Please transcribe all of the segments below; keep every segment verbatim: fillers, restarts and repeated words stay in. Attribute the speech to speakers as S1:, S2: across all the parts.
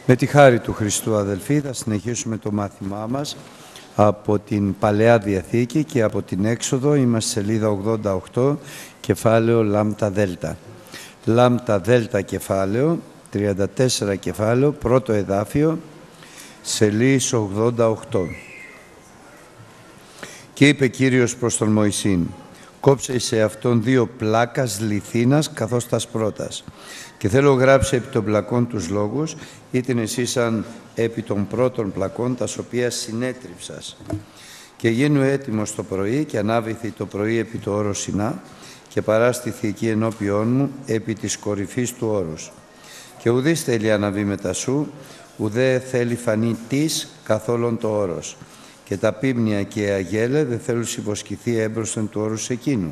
S1: Με τη χάρη του Χριστού, αδελφοί, θα συνεχίσουμε το μάθημά μας από την Παλαιά Διαθήκη και από την Έξοδο. Είμαστε σελίδα ογδόντα οκτώ, κεφάλαιο Λάμτα Δέλτα. Λάμτα Δέλτα κεφάλαιο, τριάντα τέσσερα κεφάλαιο, πρώτο εδάφιο, σελίδα ογδόντα οκτώ. Και είπε Κύριος προς τον Μωυσήν, κόψε σε αυτόν δύο πλάκας λιθίνας καθώς τας πρώτας. Και θέλω γράψει επί των πλακών τους λόγους, ήτην εσύσαν επί των πρώτων πλακών, τας οποίας συνέτριψας. Και γίνου έτοιμος το πρωί και ανάβηθη το πρωί επί το όρος Σινά και παράστηθη εκεί ενώπιόν μου επί της κορυφής του όρους. Και ουδείς θέλει αναβεί μετά σου, ουδέ θέλει φανεί της καθόλων το όρος. Και τα πίμνια και οι αγέλε δεν θέλουν συποσκηθεί έμπροσθεν του όρους εκείνου.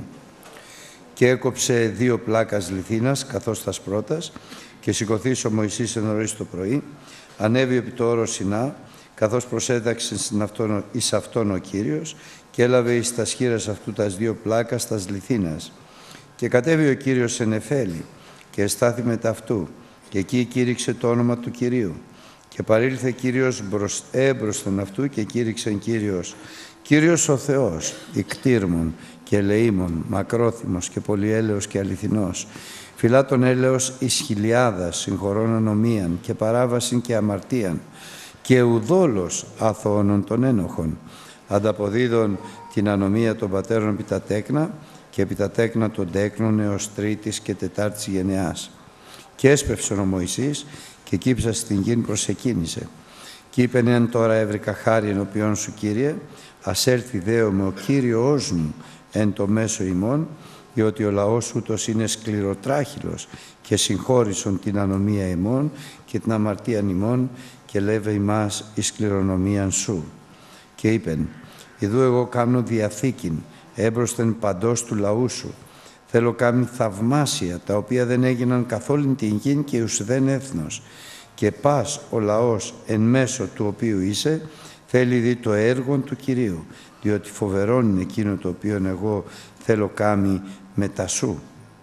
S1: Και έκοψε δύο πλάκας λιθίνας καθώς τας πρώτας και σηκωθείς ο Μωυσής εν νωρίς το πρωί, ανέβη επί το όρος Σινά, καθώς προσέταξε εις αυτόν ο Κύριος και έλαβε εις τας χείλας αυτού τας δύο πλάκας τας λιθίνας. Και κατέβη ο Κύριος εν Νεφέλη και εστάθη μετά αυτού και εκεί κήρυξε το όνομα του Κυρίου. Και παρήλθε Κύριος έμπροσθεν αυτού και κήρυξεν Κύριος, Κύριος ο Θεός, ικτήρμων και ελεήμων, μακρόθυμος και πολυέλεος και αληθινός, φυλά τον έλεος εις χιλιάδας, συγχωρών ανομίαν και παράβασιν και αμαρτίαν, και ουδόλος αθώωνων των ένοχων, ανταποδίδων την ανομία των πατέρων επί τα τέκνα και επί τα τέκνα των τέκνων έως τρίτης και τετάρτης γενεάς. Και έσπευσεν ο Μωυσής και κύψας στην γην προσεκίνησε. Κι είπεν εν τώρα έβρικα χάρη ενώπιόν σου, Κύριε, ας έρθει δέομαι ο Κύριος μου εν το μέσο ημών, διότι ο λαός ούτως είναι σκληροτράχυλος και συγχώρησον την ανομία ημών και την αμαρτίαν ημών και λέβε ημάς εις κληρονομίαν σου. Και είπεν, ιδού εγώ κάμνω διαθήκην έμπροσθεν παντός του λαού σου. Θέλω κάμνει θαυμάσια, τα οποία δεν έγιναν καθόλου την γην και ους δεν έθνος. Και πας ο λαός εν μέσω του οποίου είσαι, θέλει δει το έργο του Κυρίου, διότι φοβερόν είναι εκείνο το οποίο εγώ θέλω κάμει μετά σου.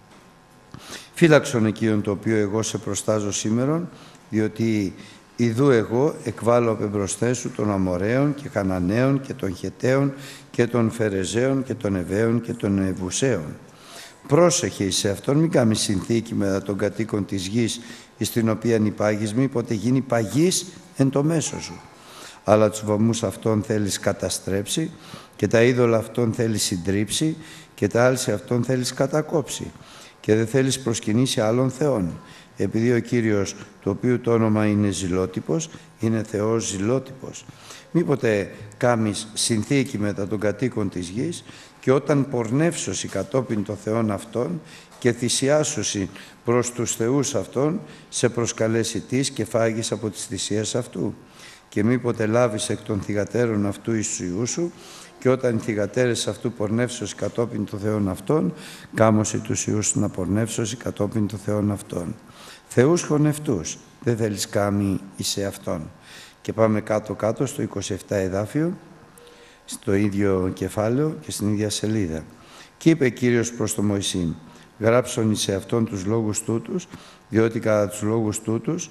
S1: Φύλαξον εκείνον το οποίο εγώ σε προστάζω σήμερον, διότι ιδού εγώ εκβάλλω απ' εμπροσθέ σου των Αμοραίων και Καναναίων και των Χεταίων και των Φερεζαίων και των Εβαίων και των Εβουσαίων. Πρόσεχε σε αυτόν, μην κάνει συνθήκη μετά των κατοίκων της γης, εις την οποία υπάγεις μη, πότε γίνει παγής εν το μέσο σου. Αλλά τους βωμούς αυτών θέλεις καταστρέψει και τα είδωλα αυτών θέλεις συντρίψει και τα άλση αυτών θέλεις κατακόψει και δεν θέλεις προσκυνήσει άλλων θεών. Επειδή ο Κύριος, το οποίο το όνομα είναι ζηλότυπος, είναι Θεός ζηλότυπος. Μήποτε κάμεις συνθήκη μετά των κατοίκων της γης και όταν πορνεύσωσι κατόπιν των θεών αυτών και θυσιάσωσι προς τους θεούς αυτών, σε προσκαλέσει της και φάγεις από τις θυσίες αυτού. Και μήποτε λάβεις εκ των θυγατέρων αυτού εις του Υιού σου, και όταν οι θυγατέρες αυτού πορνεύσωσι κατόπιν των θεών αυτών, κάμωσι τους Υιούς σου να πορνεύσωσι κατόπιν των θεών αυτών. Θεούς χωνευτούς, δεν θέλεις κάμει εις αυτόν. Και πάμε κάτω-κάτω στο είκοσι επτά εδάφιο, στο ίδιο κεφάλαιο και στην ίδια σελίδα. Και είπε Κύριος προς τον Μωυσήν, γράψον εις αυτόν τους λόγους τούτους, διότι κατά τους λόγους τούτους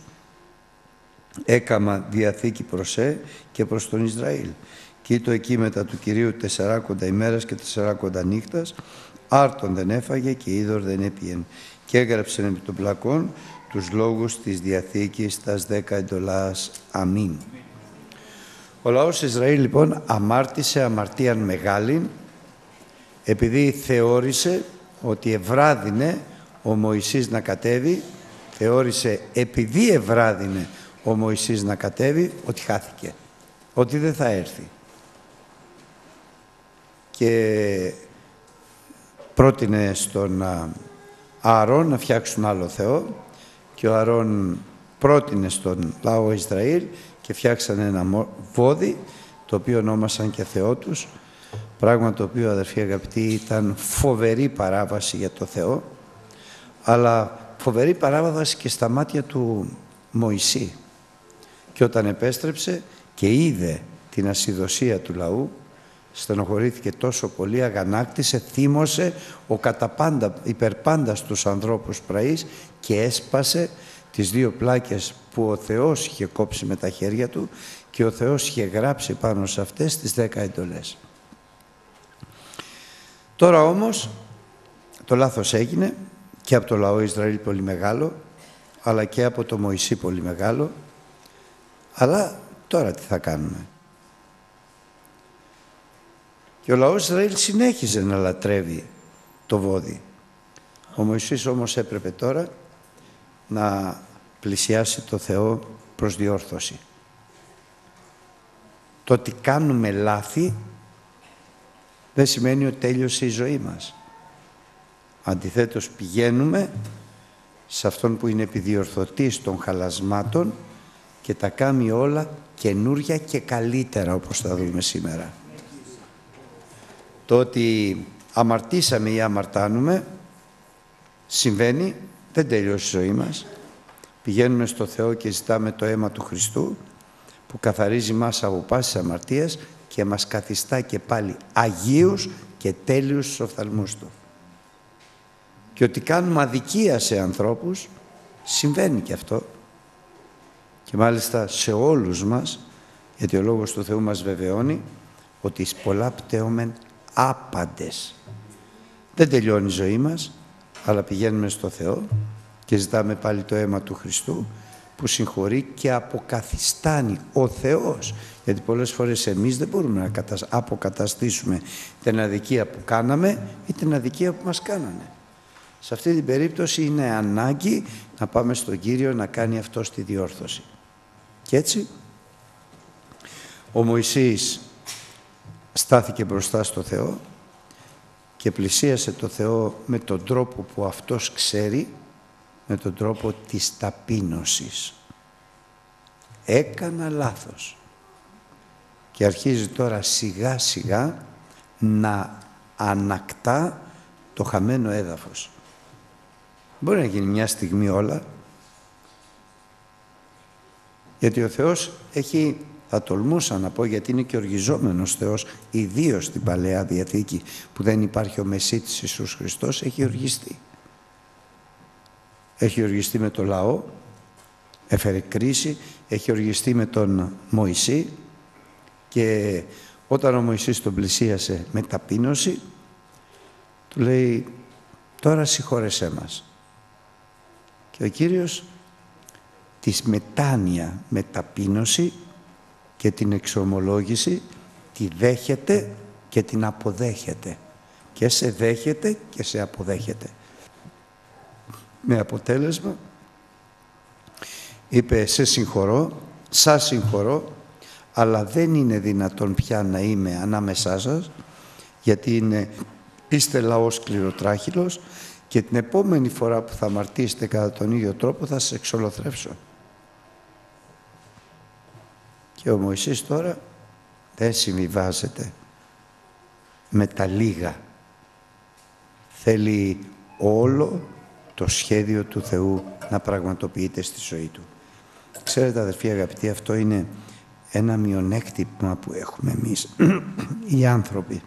S1: έκαμα διαθήκη προς σε και προς τον Ισραήλ. Και ήτο εκεί μετά του Κυρίου τεσσαράκοντα ημέρας και τεσσαράκοντα νύχτας, άρτον δεν έφαγε και είδωρ δεν έπιεν. Και έγραψεν επί των πλακών τους λόγους της διαθήκης τας δέκα εντολάς. Αμήν. Ο λαός Ισραήλ λοιπόν αμάρτησε αμαρτίαν μεγάλην, επειδή θεώρησε ότι ευράδυνε ο Μωυσής να κατέβει, θεώρησε επειδή ευράδυνε ο Μωυσής να κατέβει, ότι χάθηκε, ότι δεν θα έρθει. Και πρότεινε στον Ααρών να φτιάξουν άλλο Θεό και ο Ααρών πρότεινε στον λαό Ισραήλ και φτιάξανε ένα βόδι, το οποίο ονόμασαν και Θεό τους, πράγμα το οποίο, αδερφοί αγαπητοί, ήταν φοβερή παράβαση για το Θεό, αλλά φοβερή παράβαση και στα μάτια του Μωυσή. Και όταν επέστρεψε και είδε την ασυδοσία του λαού, στενοχωρήθηκε τόσο πολύ, αγανάκτησε, θύμωσε ο καταπάντα, υπερπάντας τους ανθρώπους πραής και έσπασε τις δύο πλάκες που ο Θεός είχε κόψει με τα χέρια του και ο Θεός είχε γράψει πάνω σε αυτές τις δέκα εντολές. Τώρα όμως το λάθος έγινε και από το λαό Ισραήλ πολύ μεγάλο, αλλά και από το Μωυσή πολύ μεγάλο. Αλλά τώρα τι θα κάνουμε? Και ο λαός Ισραήλ συνέχιζε να λατρεύει το βόδι. Ο Μωυσής όμως έπρεπε τώρα να πλησιάσει το Θεό προς διόρθωση. Το ότι κάνουμε λάθη δεν σημαίνει ότι τέλειωσε η ζωή μας. Αντιθέτως πηγαίνουμε σε αυτόν που είναι επιδιορθωτής των χαλασμάτων και τα κάνει όλα καινούρια και καλύτερα, όπως θα δούμε σήμερα. Το ότι αμαρτήσαμε ή αμαρτάνουμε συμβαίνει, δεν τελειώσει η ζωή μας. Πηγαίνουμε στο Θεό και ζητάμε το αίμα του Χριστού που καθαρίζει μας από πάσης αμαρτίας και μας καθιστά και πάλι αγίους και τέλειους στους οφθαλμούς Του. Και ότι κάνουμε αδικία σε ανθρώπους, συμβαίνει και αυτό. Και μάλιστα σε όλους μας, γιατί ο Λόγος του Θεού μας βεβαιώνει ότι εις πολλά πτέομεν άπαντες. Δεν τελειώνει η ζωή μας, αλλά πηγαίνουμε στο Θεό και ζητάμε πάλι το αίμα του Χριστού που συγχωρεί και αποκαθιστάνει ο Θεός. Γιατί πολλές φορές εμείς δεν μπορούμε να αποκαταστήσουμε την αδικία που κάναμε ή την αδικία που μας κάνανε. Σε αυτή την περίπτωση είναι ανάγκη να πάμε στον Κύριο να κάνει αυτό στη διόρθωση. Και έτσι ο Μωυσής στάθηκε μπροστά στο Θεό και πλησίασε το Θεό με τον τρόπο που αυτός ξέρει, με τον τρόπο της ταπείνωσης. Έκανα λάθος. Και αρχίζει τώρα σιγά σιγά να ανακτά το χαμένο έδαφος. Μπορεί να γίνει μια στιγμή όλα, γιατί ο Θεός έχει, θα τολμούσα να πω, γιατί είναι και οργιζόμενος Θεός, ιδίως στην Παλαιά Διαθήκη που δεν υπάρχει ο Μεσίτης Ιησούς Χριστός, έχει οργιστεί. Έχει οργιστεί με το λαό, έφερε κρίση, έχει οργιστεί με τον Μωυσή και όταν ο Μωυσής τον πλησίασε με ταπείνωση, του λέει τώρα συγχώρεσέ μας. Και ο Κύριος της μετάνοια με ταπείνωση και την εξομολόγηση τη δέχεται και την αποδέχεται. Και σε δέχεται και σε αποδέχεται. Με αποτέλεσμα είπε σε συγχωρώ, σας συγχωρώ, αλλά δεν είναι δυνατόν πια να είμαι ανάμεσά σας, γιατί είναι, είστε λαός σκληροτράχυλος και την επόμενη φορά που θα αμαρτήσετε κατά τον ίδιο τρόπο θα σας εξολοθρεύσω. Και ο Μωυσής τώρα δεν συμβιβάζεται με τα λίγα. Θέλει όλο το σχέδιο του Θεού να πραγματοποιείται στη ζωή του. Ξέρετε αδερφοί αγαπητοί, αυτό είναι ένα μειονέκτημα που έχουμε εμείς οι άνθρωποι.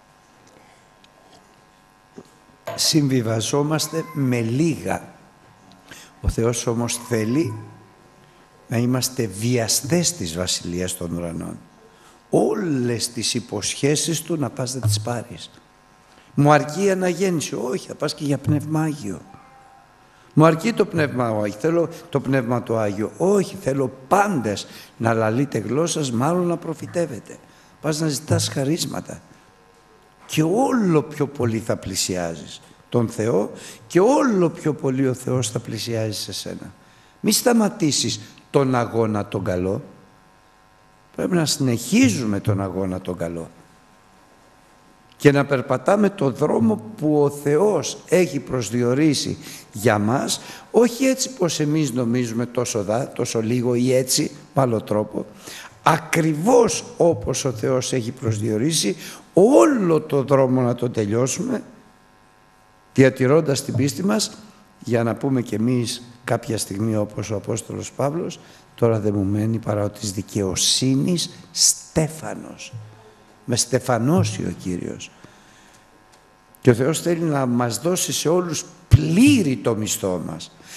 S1: Συμβιβαζόμαστε με λίγα. Ο Θεός όμως θέλει να είμαστε βιαστές της Βασιλείας των Ουρανών. Όλες τις υποσχέσεις Του να πας να τις πάρεις. Μου αρκεί η αναγέννηση. Όχι, θα πας και για Πνεύμα Άγιο. Μου αρκεί το Πνεύμα Άγιο. Θέλω το Πνεύμα του Άγιο. Όχι, θέλω πάντες να λαλείτε γλώσσας, μάλλον να προφητεύετε. Πας να ζητάς χαρίσματα. Και όλο πιο πολύ θα πλησιάζεις τον Θεό και όλο πιο πολύ ο Θεός θα πλησιάζει σε σένα. Μη σταματήσεις τον αγώνα τον καλό. Πρέπει να συνεχίζουμε τον αγώνα τον καλό και να περπατάμε το δρόμο που ο Θεός έχει προσδιορίσει για μας, όχι έτσι πως εμείς νομίζουμε τόσο δα, τόσο λίγο ή έτσι με άλλο τρόπο, ακριβώς όπως ο Θεός έχει προσδιορίσει, όλο το δρόμο να το τελειώσουμε, διατηρώντας την πίστη μας, για να πούμε κι εμείς κάποια στιγμή όπως ο Απόστολος Παύλος, τώρα δεν μου μένει παρά ο της δικαιοσύνης στέφανος. Με στεφανώσει ο Κύριος. Και ο Θεός θέλει να μας δώσει σε όλους πλήρη το μισθό μας.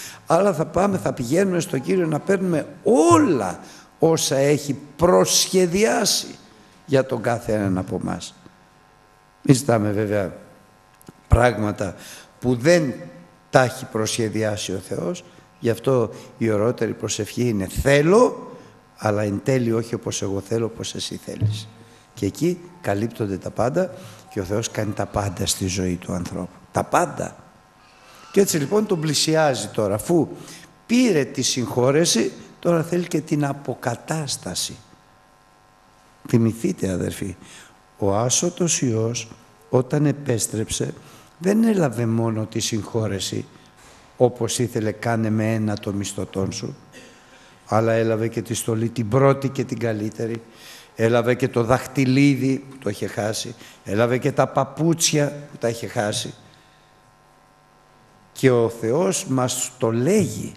S1: αλλά θα πάμε, θα πηγαίνουμε στον Κύριο να παίρνουμε όλα όσα έχει προσχεδιάσει για τον κάθε έναν από εμάς. Μην ζητάμε βέβαια πράγματα που δεν τα έχει προσχεδιάσει ο Θεός, γι' αυτό η ωραιότερη προσευχή είναι θέλω, αλλά εν τέλει όχι όπως εγώ θέλω, όπως εσύ θέλεις. Και εκεί καλύπτονται τα πάντα και ο Θεός κάνει τα πάντα στη ζωή του ανθρώπου. Τα πάντα. Και έτσι λοιπόν τον πλησιάζει τώρα, αφού πήρε τη συγχώρεση, τώρα θέλει και την αποκατάσταση. Θυμηθείτε αδερφοί, ο άσωτος Υιός όταν επέστρεψε δεν έλαβε μόνο τη συγχώρεση όπως ήθελε κάνε με ένα το μισθωτόν σου, αλλά έλαβε και τη στολή την πρώτη και την καλύτερη, έλαβε και το δαχτυλίδι που το είχε χάσει, έλαβε και τα παπούτσια που τα είχε χάσει. Και ο Θεός μας το λέγει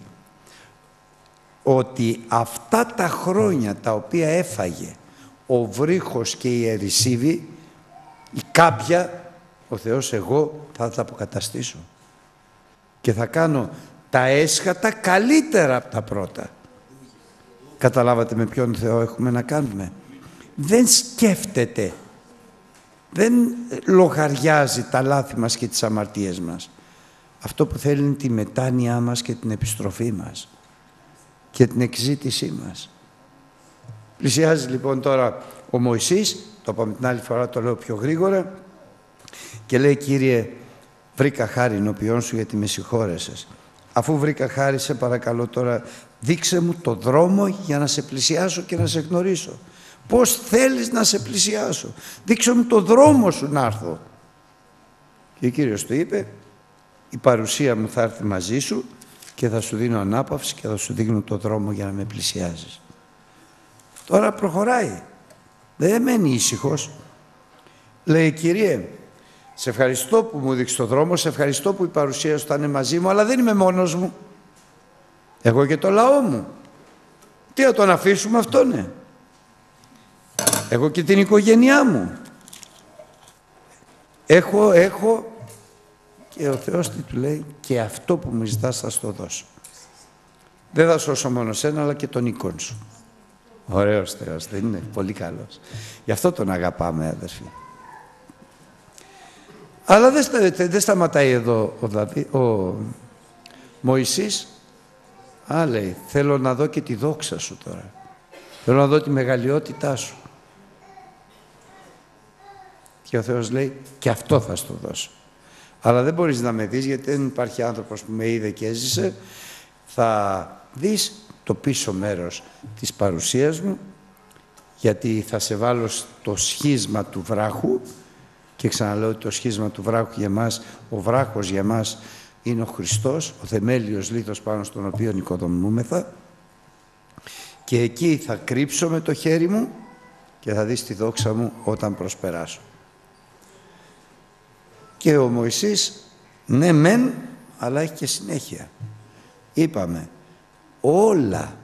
S1: ότι αυτά τα χρόνια τα οποία έφαγε ο βρύχος και η ερησίβη, η κάποια, ο Θεός εγώ θα τα αποκαταστήσω και θα κάνω τα έσχατα καλύτερα από τα πρώτα. Καταλάβατε με ποιον Θεό έχουμε να κάνουμε? Δεν σκέφτεται, δεν λογαριάζει τα λάθη μας και τις αμαρτίες μας. Αυτό που θέλει είναι τη μετάνοιά μας και την επιστροφή μας και την εξζήτησή μας. Πλησιάζει λοιπόν τώρα ο Μωυσής, το είπαμε την άλλη φορά, το λέω πιο γρήγορα, και λέει Κύριε, βρήκα χάρη ενώπιόν σου γιατί με συγχώρεσες. Αφού βρήκα χάρη, σε παρακαλώ τώρα δείξε μου το δρόμο για να σε πλησιάσω και να σε γνωρίσω. Πώς θέλεις να σε πλησιάσω? Δείξε μου το δρόμο σου να έρθω. Και ο Κύριος του είπε, η παρουσία μου θα έρθει μαζί σου και θα σου δίνω ανάπαυση και θα σου δείχνω το δρόμο για να με πλησιάζεις. Τώρα προχωράει. Δεν μένει ήσυχος. Λέει Κύριε, σε ευχαριστώ που μου δείξεις το δρόμο, σε ευχαριστώ που η παρουσία σου θα είναι μαζί μου, αλλά δεν είμαι μόνος μου. Εγώ και το λαό μου. Τι να τον αφήσουμε αυτόν, ναι. Εγώ και την οικογένειά μου. Έχω, έχω και ο Θεός τι του λέει? Και αυτό που μου ζητάς θα στο δώσω. Δεν θα σώσω μόνο σένα, αλλά και τον οίκον σου. Ωραίος Θεός, δεν είναι? Πολύ καλός. Γι' αυτό τον αγαπάμε, αδερφοί. Αλλά δεν, δεν, δεν σταματάει εδώ ο, Δαβί, ο Μωυσής. Α, λέει, θέλω να δω και τη δόξα σου τώρα. Θέλω να δω τη μεγαλειότητά σου. Και ο Θεός λέει, και αυτό θα στο δώσω. Αλλά δεν μπορείς να με δεις, γιατί δεν υπάρχει άνθρωπος που με είδε και έζησε. Θα δεις το πίσω μέρος της παρουσίας μου, γιατί θα σε βάλω στο σχίσμα του βράχου. Και ξαναλέω ότι το σχίσμα του βράχου για μας, ο βράχος για μας είναι ο Χριστός, ο θεμέλιος λίθος πάνω στον οποίο οικοδομούμεθα. Και εκεί θα κρύψω με το χέρι μου και θα δεις τη δόξα μου όταν προσπεράσω. Και ο Μωυσής, ναι μεν, αλλά έχει και συνέχεια. Είπαμε, όλα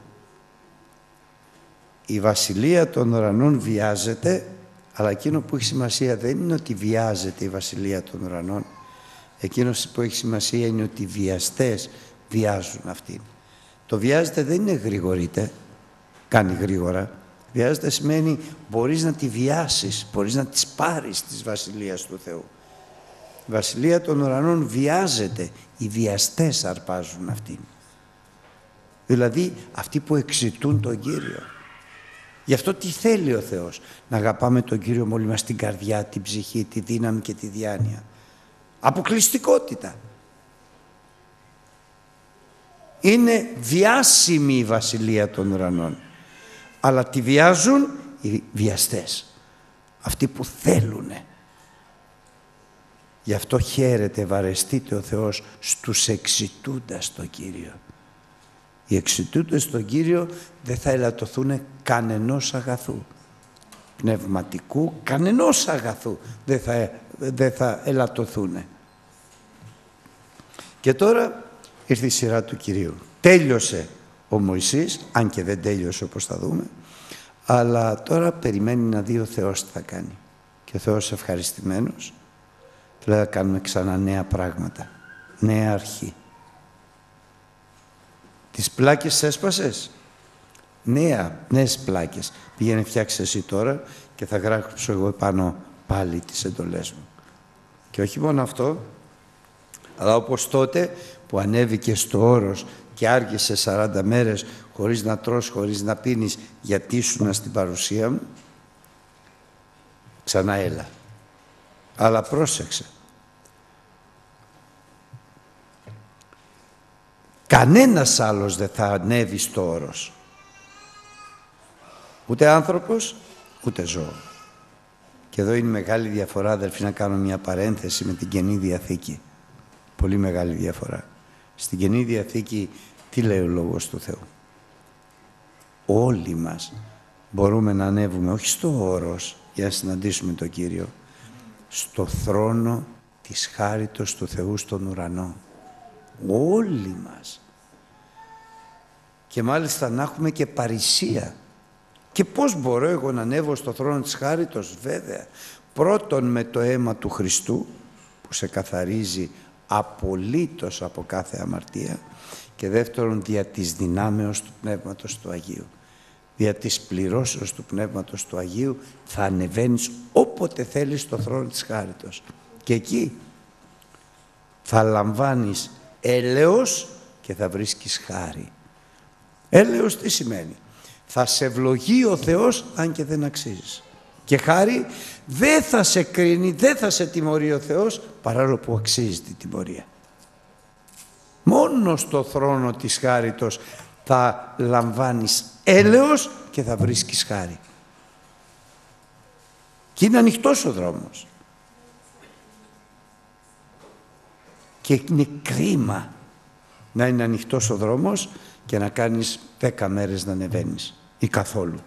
S1: η βασιλεία των ουρανών βιάζεται, αλλά εκείνο που έχει σημασία δεν είναι ότι βιάζεται η βασιλεία των ουρανών. Εκείνο που έχει σημασία είναι ότι οι βιαστές βιάζουν αυτήν. Το βιάζεται δεν είναι γρηγορείται, κάνει γρήγορα. Βιάζεται σημαίνει μπορείς να τη βιάσεις, μπορείς να τις πάρεις της βασιλείας του Θεού. Η βασιλεία των ουρανών βιάζεται, οι βιαστές αρπάζουν αυτήν. Δηλαδή αυτοί που εξητούν τον Κύριο. Γι' αυτό τι θέλει ο Θεός? Να αγαπάμε τον Κύριο με όλη μας την καρδιά, την ψυχή, τη δύναμη και τη διάνοια. Αποκλειστικότητα. Είναι βιάσιμη η βασιλεία των ουρανών. Αλλά τη βιάζουν οι βιαστές. Αυτοί που θέλουνε. Γι' αυτό χαίρεται, βαρεστείτε ο Θεός στους εξητούντας τον Κύριο. Οι εξητούντες στον Κύριο δεν θα ελαττωθούν κανενός αγαθού. Πνευματικού, κανενός αγαθού δεν θα, δεν θα ελαττωθούν. Και τώρα ήρθε η σειρά του Κυρίου. Τέλειωσε ο Μωυσής, αν και δεν τέλειωσε όπως θα δούμε, αλλά τώρα περιμένει να δει ο Θεός τι θα κάνει. Και ο Θεός ευχαριστημένος, λέει να κάνουμε ξανά νέα πράγματα, νέα αρχή. Τις πλάκες έσπασες. Νέα, νέες πλάκες. Πήγαινε φτιάξε εσύ τώρα και θα γράψω εγώ πάνω πάλι τις εντολές μου. Και όχι μόνο αυτό, αλλά όπως τότε που ανέβηκε στο όρος και άργησε σαράντα μέρες χωρίς να τρως, χωρίς να πίνεις, γιατί ήσουνα στην παρουσία μου, ξανά έλα. Αλλά πρόσεξε. Κανένας άλλος δεν θα ανέβει στο όρος. Ούτε άνθρωπος, ούτε ζώο. Και εδώ είναι μεγάλη διαφορά, αδελφοί, να κάνω μια παρένθεση με την Καινή Διαθήκη. Πολύ μεγάλη διαφορά. Στην Καινή Διαθήκη, τι λέει ο Λόγος του Θεού? Όλοι μας μπορούμε να ανέβουμε, όχι στο όρος, για να συναντήσουμε τον Κύριο, στο θρόνο της χάριτος του Θεού στον ουρανό. Όλοι μας. Και μάλιστα να έχουμε και παρησία. Και πώς μπορώ εγώ να ανέβω στο θρόνο της χάριτος? Βέβαια, πρώτον με το αίμα του Χριστού, που σε καθαρίζει απολύτως από κάθε αμαρτία, και δεύτερον δια της δυνάμεως του Πνεύματος του Αγίου. Δια της πληρώσεως του Πνεύματος του Αγίου θα ανεβαίνεις όποτε θέλεις στο θρόνο της χάριτος. Και εκεί θα λαμβάνεις έλεος και θα βρίσκεις χάρη. Έλεος τι σημαίνει? Θα σε ευλογεί ο Θεός αν και δεν αξίζεις. Και χάρη δεν θα σε κρίνει, δεν θα σε τιμωρεί ο Θεός παρόλο που αξίζει την τιμωρία. Μόνο στο θρόνο της χάριτος θα λαμβάνεις έλεος και θα βρίσκεις χάρη. Και είναι ανοιχτός ο δρόμος. Και είναι κρίμα να είναι ανοιχτός ο δρόμος και να κάνεις δέκα μέρες να ανεβαίνεις ή καθόλου.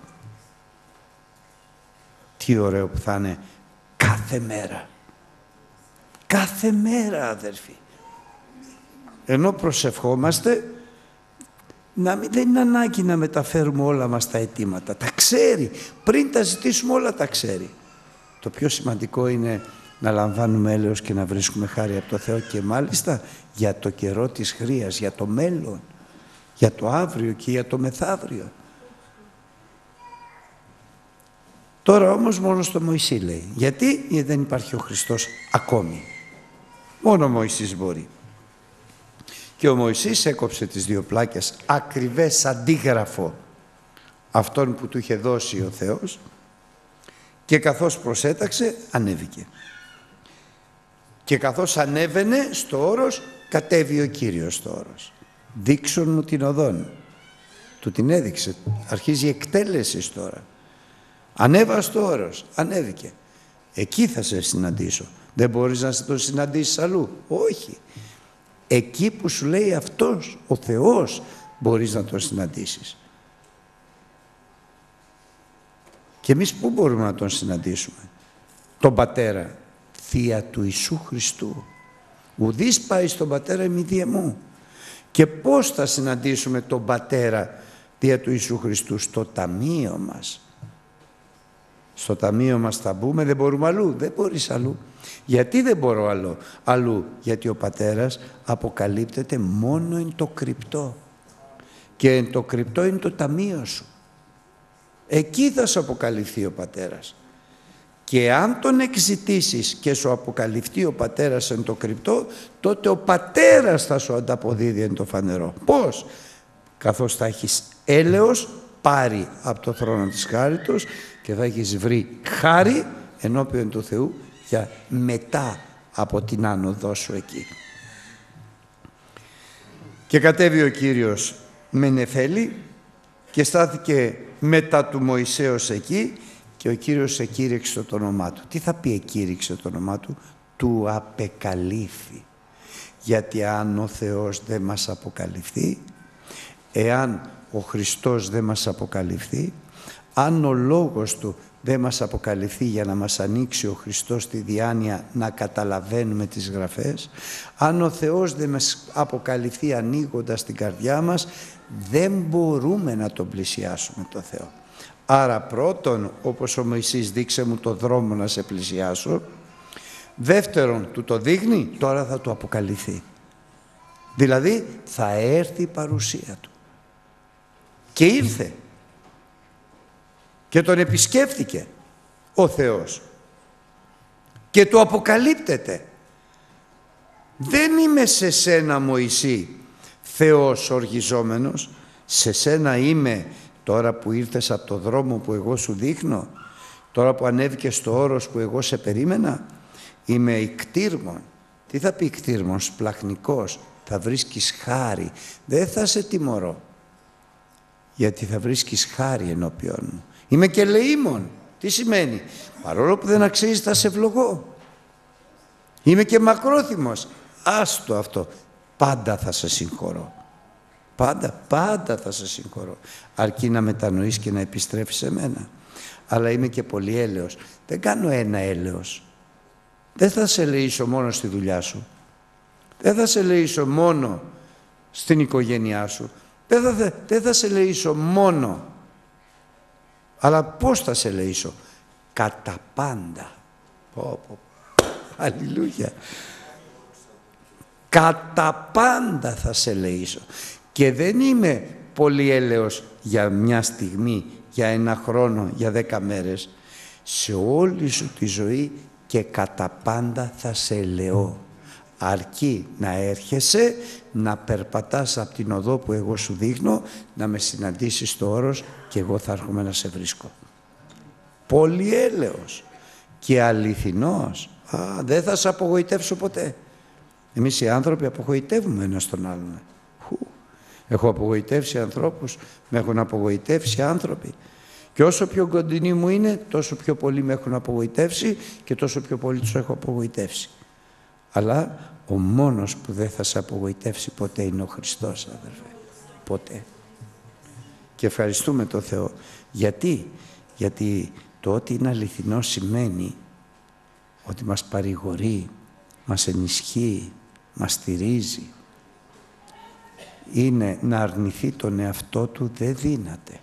S1: Τι ωραίο που θα είναι κάθε μέρα. Κάθε μέρα, αδερφοί. Ενώ προσευχόμαστε, να μην, δεν είναι ανάγκη να μεταφέρουμε όλα μας τα αιτήματα. Τα ξέρει. Πριν τα ζητήσουμε όλα τα ξέρει. Το πιο σημαντικό είναι να λαμβάνουμε έλεος και να βρίσκουμε χάρη από το Θεό, και μάλιστα για το καιρό της χρείας, για το μέλλον, για το αύριο και για το μεθαύριο. Τώρα όμως μόνο στο Μωυσή λέει. Γιατί? Γιατί δεν υπάρχει ο Χριστός ακόμη. Μόνο ο Μωυσής μπορεί. Και ο Μωυσής έκοψε τις δύο πλάκες, ακριβές αντίγραφο αυτόν που του είχε δώσει ο Θεός, και καθώς προσέταξε ανέβηκε. Και καθώς ανέβαινε στο όρος, κατέβη ο Κύριος στο όρος. Δείξον μου την οδόν. Του την έδειξε. Αρχίζει η εκτέλεση τώρα. Ανέβα στο όρος. Ανέβηκε. Εκεί θα σε συναντήσω. Δεν μπορείς να σε τον συναντήσεις αλλού? Όχι. Εκεί που σου λέει αυτός, ο Θεός, μπορείς να τον συναντήσεις. Και εμείς πού μπορούμε να τον συναντήσουμε? Τον Πατέρα, θεία του Ιησού Χριστού. Ουδής πάει στον Πατέρα μη δια μου. Και πώς θα συναντήσουμε τον Πατέρα θεία του Ιησού Χριστού? Στο ταμείο μας. Στο ταμείο μας θα μπούμε, δεν μπορούμε αλλού. Δεν μπορείς αλλού. Γιατί δεν μπορώ αλλού? Αλλού, γιατί ο Πατέρας αποκαλύπτεται μόνο εν το κρυπτό. Και εν το κρυπτό είναι το ταμείο σου. Εκεί θα σου αποκαλυφθεί ο Πατέρας. Και αν τον εξητήσεις και σου αποκαλυφθεί ο Πατέρας εν το κρυπτό, τότε ο Πατέρας θα σου ανταποδίδει εν το φανερό. Πώς? Καθώς θα έχεις έλεος πάρει από το θρόνο της χάριτος και θα έχεις βρει χάρη ενώπιον του Θεού για μετά από την άνοδό σου εκεί. Και κατέβη ο Κύριος με νεφέλη και στάθηκε μετά του Μωυσέως εκεί, και ο Κύριος εκήρυξε το όνομά του. Τι θα πει εκήρυξε το όνομά του? Του απεκαλύφθη. Γιατί αν ο Θεός δεν μας αποκαλυφθεί, εάν ο Χριστός δεν μας αποκαλυφθεί, αν ο Λόγος Του δεν μας αποκαλυφθεί για να μας ανοίξει ο Χριστός τη διάνοια να καταλαβαίνουμε τις Γραφές, αν ο Θεός δεν μας αποκαλυφθεί ανοίγοντας την καρδιά μας, δεν μπορούμε να τον πλησιάσουμε το Θεό. Άρα πρώτον, όπως ο Μωυσής, δείξε μου το δρόμο να σε πλησιάσω. Δεύτερον, του το δείχνει, τώρα θα του αποκαλυφθεί. Δηλαδή θα έρθει η παρουσία Του. Και ήρθε και τον επισκέφθηκε ο Θεός και του αποκαλύπτεται. Δεν είμαι σε σένα, Μωυσή, Θεός οργιζόμενος, σε σένα είμαι τώρα που ήρθες από το δρόμο που εγώ σου δείχνω, τώρα που ανέβηκες στο όρος που εγώ σε περίμενα. Είμαι ικτήρμον. Τι θα πει ικτήρμον? Σπλαχνικός. Θα βρίσκεις χάρη. Δεν θα σε τιμωρώ, γιατί θα βρίσκεις χάρη ενώπιον μου. Είμαι και ελεήμων. Τι σημαίνει? Παρόλο που δεν αξίζει θα σε ευλογώ. Είμαι και μακρόθυμος. Άστο αυτό. Πάντα θα σε συγχωρώ. Πάντα, πάντα θα σε συγχωρώ. Αρκεί να μετανοείς και να επιστρέφεις σε μένα. Αλλά είμαι και πολύ έλεος. Δεν κάνω ένα έλεος. Δεν θα σε ελεήσω μόνο στη δουλειά σου. Δεν θα σε ελεήσω μόνο στην οικογένειά σου. Δεν θα, δεν θα σε ελεήσω μόνο. Αλλά πώς θα σε ελεήσω? Κατά πάντα. Πω, πω. Αλληλούια. Κατά πάντα θα σε ελεήσω. Και δεν είμαι πολύ έλεος για μια στιγμή, για ένα χρόνο, για δέκα μέρες. Σε όλη σου τη ζωή και κατά πάντα θα σε ελεώ. Αρκεί να έρχεσαι, να περπατάς από την οδό που εγώ σου δείχνω, να με συναντήσεις στο όρος και εγώ θα έρχομαι να σε βρίσκω. Πολύ έλεος και αληθινός. Α, δεν θα σε απογοητεύσω ποτέ. Εμείς οι άνθρωποι απογοητεύουμε ένας τον άλλον. Χου. Έχω απογοητεύσει ανθρώπους, με έχουν απογοητεύσει άνθρωποι. Και όσο πιο κοντινοί μου είναι, τόσο πιο πολύ με έχουν απογοητεύσει και τόσο πιο πολύ τους έχω απογοητεύσει. Αλλά ο μόνος που δεν θα σε απογοητεύσει ποτέ είναι ο Χριστός, αδερφέ. Ποτέ. Και ευχαριστούμε τον Θεό. Γιατί? Γιατί το ότι είναι αληθινό σημαίνει ότι μας παρηγορεί, μας ενισχύει, μας στηρίζει. Είναι να αρνηθεί τον εαυτό του, δεν δύναται.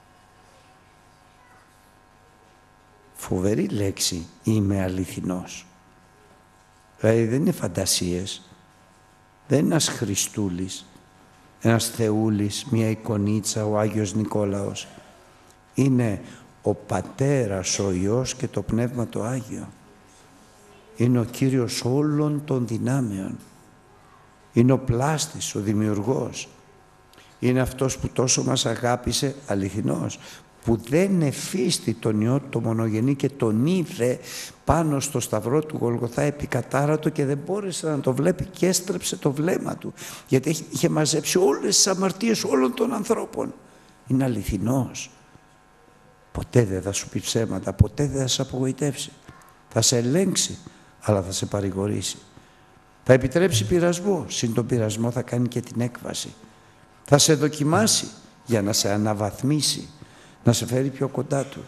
S1: Φοβερή λέξη, είμαι αληθινός. Δηλαδή δεν είναι φαντασίες, δεν είναι ένας Χριστούλης, ένας Θεούλης, μια εικονίτσα, ο Άγιος Νικόλαος. Είναι ο Πατέρας, ο Υιός και το Πνεύμα το Άγιο. Είναι ο Κύριος όλων των δυνάμεων. Είναι ο πλάστης, ο δημιουργός. Είναι αυτός που τόσο μας αγάπησε, αληθινός, που δεν εφίστη τον Υιό το μονογενή και τον είδε πάνω στο σταυρό του Γολγοθά επικατάρατο και δεν μπόρεσε να το βλέπει και έστρεψε το βλέμμα του, γιατί είχε μαζέψει όλες τις αμαρτίες όλων των ανθρώπων. Είναι αληθινός. Ποτέ δεν θα σου πει ψέματα, ποτέ δεν θα σε απογοητεύσει. Θα σε ελέγξει, αλλά θα σε παρηγορήσει. Θα επιτρέψει πειρασμό, συν τον πειρασμό θα κάνει και την έκβαση. Θα σε δοκιμάσει για να σε αναβαθμίσει, να σε φέρει πιο κοντά Του.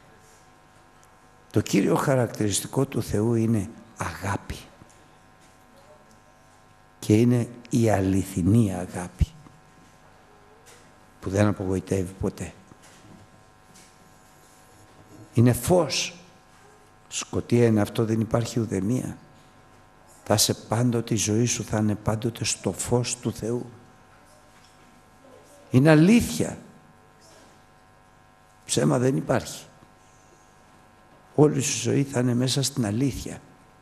S1: Το κύριο χαρακτηριστικό του Θεού είναι αγάπη. Και είναι η αληθινή αγάπη, που δεν απογοητεύει ποτέ. Είναι φως. Σκοτία είναι αυτό, δεν υπάρχει ουδεμία. Θα είσαι πάντοτε, η ζωή σου θα είναι πάντοτε στο φως του Θεού. Είναι αλήθεια. Ψέμα δεν υπάρχει. Όλη σου ζωή θα είναι μέσα στην αλήθεια.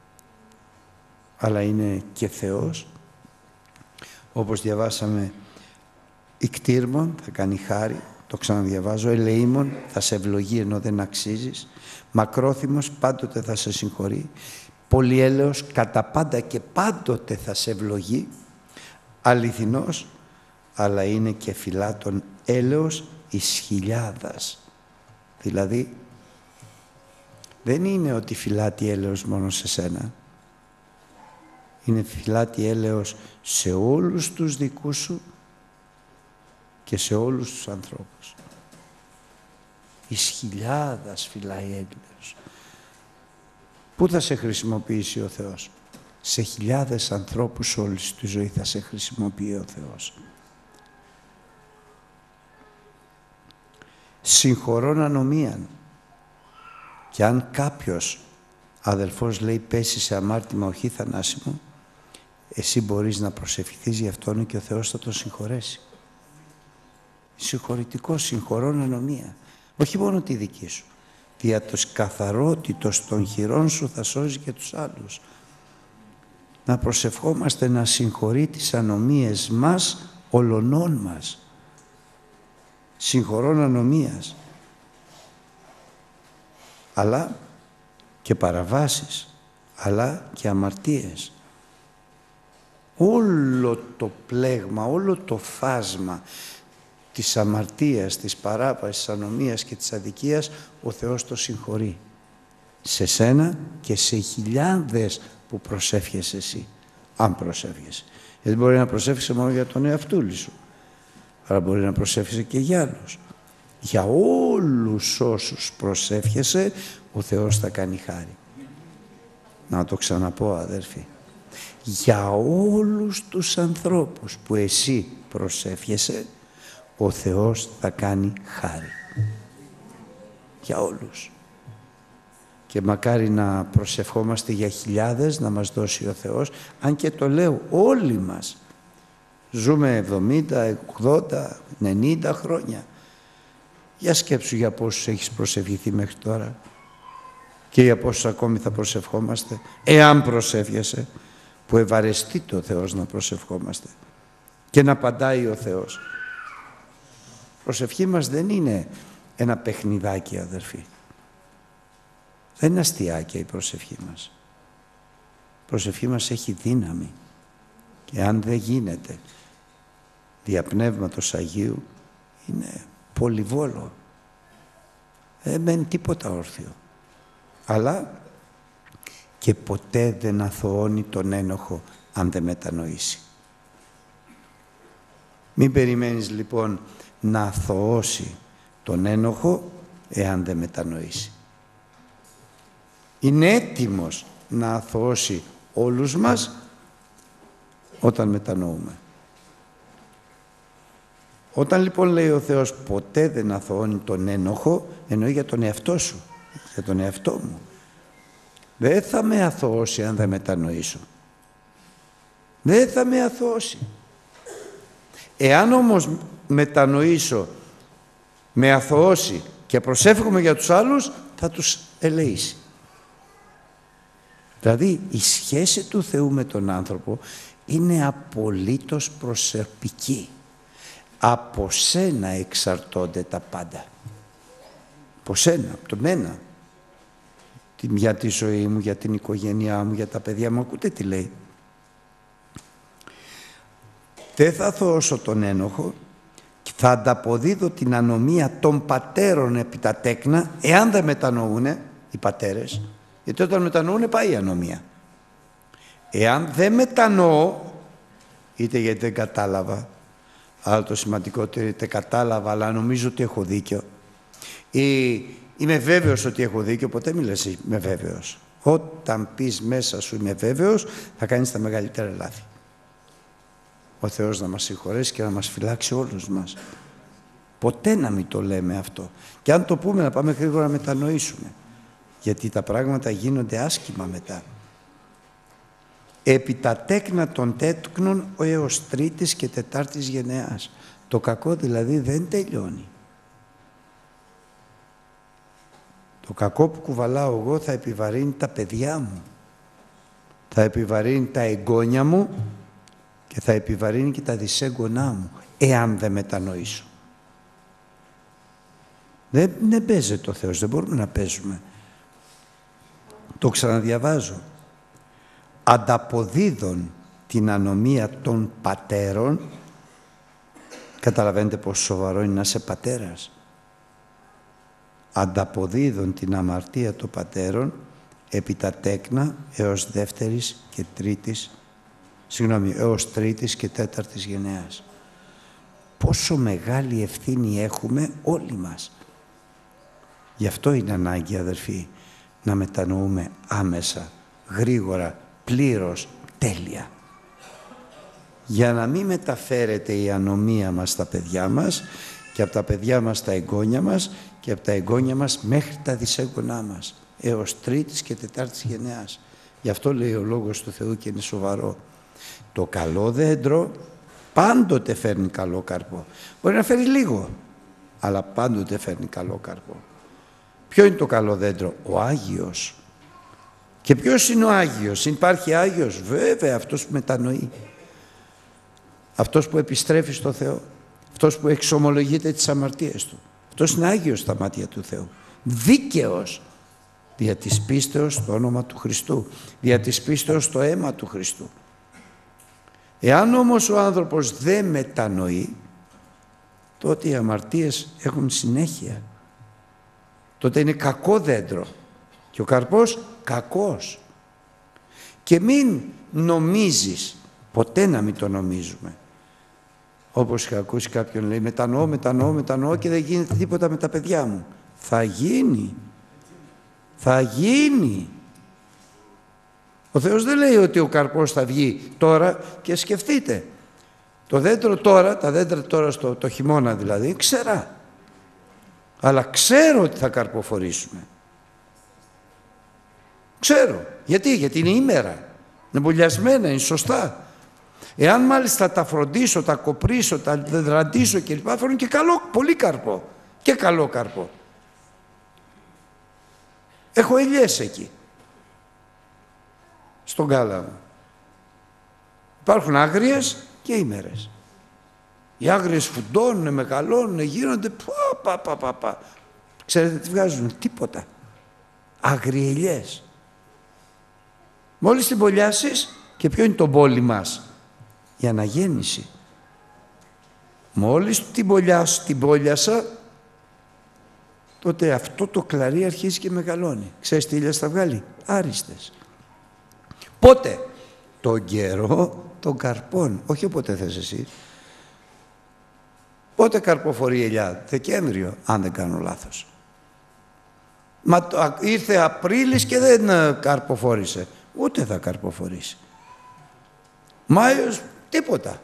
S1: Αλλά είναι και Θεός, όπως διαβάσαμε, ικτήρμον, θα κάνει χάρη, το ξαναδιαβάζω, ελεήμον, θα σε ευλογεί ενώ δεν αξίζεις, μακρόθυμος, πάντοτε θα σε συγχωρεί, πολυέλεος, κατά πάντα και πάντοτε θα σε ευλογεί, αληθινός, αλλά είναι και φυλάτων έλεος εις χιλιάδας. Δηλαδή, δεν είναι ότι φυλάτει έλεος μόνο σε σένα. Είναι φυλάτει έλεος σε όλους τους δικούς σου και σε όλους τους ανθρώπους. Εις χιλιάδας φυλάει έλεος. Πού θα σε χρησιμοποιήσει ο Θεός? Σε χιλιάδες ανθρώπους όλη τη ζωή θα σε χρησιμοποιεί ο Θεός. Συγχωρών ανομίαν. Και αν κάποιος αδελφός λέει πέσει σε αμάρτημα οχι θανάσιμο, εσύ μπορείς να προσευχηθείς γι' αυτόν και ο Θεός θα τον συγχωρέσει. Συγχωρητικό, συγχωρών ανομία. Όχι μόνο τη δική σου. Δια της καθαρότητος των χειρών σου θα σώζει και τους άλλους. Να προσευχόμαστε να συγχωρεί τις ανομίες μας, ολονών μας. Συγχωρών ανομίας. Αλλά και παραβάσεις, αλλά και αμαρτίες. Όλο το πλέγμα, όλο το φάσμα της αμαρτίας, της παράβασης, της ανομίας και της αδικίας, ο Θεός το συγχωρεί. Σε σένα και σε χιλιάδες που προσεύχεσαι εσύ, αν προσεύχεσαι. Γιατί μπορεί να προσεύχεσαι μόνο για τον εαυτούλη σου, αλλά μπορεί να προσεύχεσαι και για άλλους. Για όλους όσους προσεύχεσαι, ο Θεός θα κάνει χάρη. Να το ξαναπώ, αδέρφοι. Για όλους τους ανθρώπους που εσύ προσεύχεσαι, ο Θεός θα κάνει χάρη. Για όλους. Και μακάρι να προσευχόμαστε για χιλιάδες, να μας δώσει ο Θεός, αν και το λέω όλοι μας. Ζούμε εβδομήντα, ογδόντα, ενενήντα χρόνια. Για σκέψου για πόσους έχεις προσευχηθεί μέχρι τώρα και για πόσους ακόμη θα προσευχόμαστε, εάν προσεύχεσαι, που ευαρεστεί το Θεός να προσευχόμαστε και να απαντάει ο Θεός. Προσευχή μας δεν είναι ένα παιχνιδάκι, αδερφοί. Δεν είναι αστιάκια η προσευχή μας. Η προσευχή μας έχει δύναμη και αν δεν γίνεται δια Πνεύματος Αγίου, είναι πολυβόλο. Δεν μένει τίποτα όρθιο. Αλλά και ποτέ δεν αθωώνει τον ένοχο αν δεν μετανοήσει. Μην περιμένεις λοιπόν να αθωώσει τον ένοχο εάν δεν μετανοήσει. Είναι έτοιμος να αθωώσει όλους μας όταν μετανοούμε. Όταν λοιπόν λέει ο Θεός ποτέ δεν αθωώνει τον ένοχο, εννοεί για τον εαυτό σου, για τον εαυτό μου. Δεν θα με αθωώσει αν δεν μετανοήσω. Δεν θα με αθωώσει. Εάν όμως μετανοήσω, με αθωώσει και προσεύχομαι για τους άλλους, θα τους ελεήσει. Δηλαδή η σχέση του Θεού με τον άνθρωπο είναι απολύτως προσωπική. Από σένα εξαρτώνται τα πάντα. Από σένα, από το μένα. Για τη ζωή μου, για την οικογένειά μου, για τα παιδιά μου. Ακούτε τι λέει. Δεν θα αθωώσω τον ένοχο και θα ανταποδίδω την ανομία των πατέρων επί τα τέκνα, εάν δεν μετανοούνε οι πατέρες, γιατί όταν μετανοούνε πάει η ανομία. Εάν δεν μετανοώ, είτε γιατί δεν κατάλαβα, αλλά το σημαντικότερο είτε κατάλαβα, αλλά νομίζω ότι έχω δίκιο, ή είμαι βέβαιος ότι έχω δίκιο, ποτέ μη λες είμαι βέβαιος. Όταν πεις μέσα σου είμαι βέβαιος, θα κάνεις τα μεγαλύτερα λάθη. Ο Θεός να μας συγχωρέσει και να μας φυλάξει όλους μας. Ποτέ να μην το λέμε αυτό. Και αν το πούμε, να πάμε γρήγορα να μετανοήσουμε. Γιατί τα πράγματα γίνονται άσχημα μετά. Επί τα τέκνα των τέκνων έως τρίτης και τετάρτης γενεάς. Το κακό δηλαδή δεν τελειώνει. Το κακό που κουβαλάω εγώ θα επιβαρύνει τα παιδιά μου. Θα επιβαρύνει τα εγγόνια μου και θα επιβαρύνει και τα δυσέγγονά μου, εάν δεν μετανοήσω. Δεν, δεν παίζεται ο Θεός, δεν μπορούμε να παίζουμε. Το ξαναδιαβάζω. Ανταποδίδων την ανομία των πατέρων. Καταλαβαίνετε πόσο σοβαρό είναι να είσαι πατέρας. Ανταποδίδων την αμαρτία των πατέρων επί τα τέκνα έως δεύτερης και τρίτης, συγγνώμη, έως τρίτης και τέταρτης γενεάς. Πόσο μεγάλη ευθύνη έχουμε όλοι μας. Γι' αυτό είναι ανάγκη, αδερφοί, να μετανοούμε άμεσα, γρήγορα, πλήρως, τέλεια. Για να μην μεταφέρεται η ανομία μας στα παιδιά μας και από τα παιδιά μας στα εγγόνια μας και από τα εγγόνια μας μέχρι τα δυσέγγονά μας, έως τρίτης και τετάρτης γενεάς. Γι' αυτό λέει ο Λόγος του Θεού και είναι σοβαρό. Το καλό δέντρο πάντοτε φέρνει καλό καρπό. Μπορεί να φέρει λίγο, αλλά πάντοτε φέρνει καλό καρπό. Ποιο είναι το καλό δέντρο? Ο Άγιος. Και ποιος είναι ο Άγιος? Υπάρχει Άγιος? Βέβαια, αυτός που μετανοεί. Αυτός που επιστρέφει στο Θεό. Αυτός που εξομολογείται τις αμαρτίες του. Αυτός είναι Άγιος στα μάτια του Θεού. Δίκαιος δια της πίστεως στο όνομα του Χριστού. Δια της πίστεως στο αίμα του Χριστού. Εάν όμως ο άνθρωπος δεν μετανοεί, τότε οι αμαρτίες έχουν συνέχεια. Τότε είναι κακό δέντρο. Και ο καρπός κακός. Και μην νομίζεις, ποτέ να μην το νομίζουμε. Όπως είχα ακούσει κάποιον λέει, μετανοώ, μετανοώ, μετανοώ και δεν γίνεται τίποτα με τα παιδιά μου. Θα γίνει. Θα γίνει. Ο Θεός δεν λέει ότι ο καρπός θα βγει τώρα και σκεφτείτε. Το δέντρο τώρα, τα δέντρα τώρα στο το χειμώνα δηλαδή, ξερά. Αλλά ξέρω ότι θα καρποφορήσουμε. Ξέρω. Γιατί, γιατί είναι ήμερα. Είναι μπολιασμένα, είναι σωστά. Εάν μάλιστα τα φροντίσω, τα κοπρίσω, τα δραντήσω κλπ. Φέρνουν και καλό, πολύ καρπό. Και καλό καρπό. Έχω ελιές εκεί. Στον κάλα μου. Υπάρχουν άγριες και ήμερες. Οι άγριες φουντώνουν, μεγαλώνουν, γίνονται πα, πα, πα, πα, πα. Ξέρετε τι βγάζουν? Τίποτα. Αγριελιές. Μόλις την μπολιάσεις, και ποιο είναι το μπόλι μας? Η αναγέννηση. Μόλις την μπολιάσω, την μπόλιασα, τότε αυτό το κλαρί αρχίζει και μεγαλώνει. Ξέρεις τι ήλιας θα βγάλει? Άριστες. Πότε? Τον καιρό των καρπών. Όχι όποτε θες εσύ. Πότε καρποφορεί η ελιά? Δεκέμβριο, αν δεν κάνω λάθος. Μα ήρθε Απρίλης και δεν καρποφόρησε. Ούτε θα καρποφορήσει. Μάιος, τίποτα.